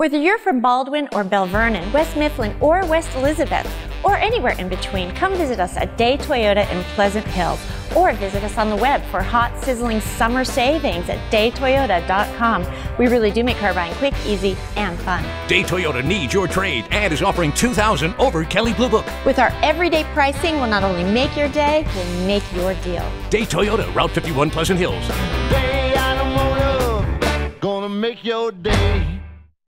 Whether you're from Baldwin or Bell Vernon, West Mifflin or West Elizabeth, or anywhere in between, come visit us at Day Toyota in Pleasant Hill, or visit us on the web for hot, sizzling summer savings at daytoyota.com. We really do make car buying quick, easy, and fun. Day Toyota needs your trade and is offering $2,000 over Kelley Blue Book. With our everyday pricing, we'll not only make your day, we'll make your deal. Day Toyota, Route 51, Pleasant Hills. Day Automotive, gonna make your day.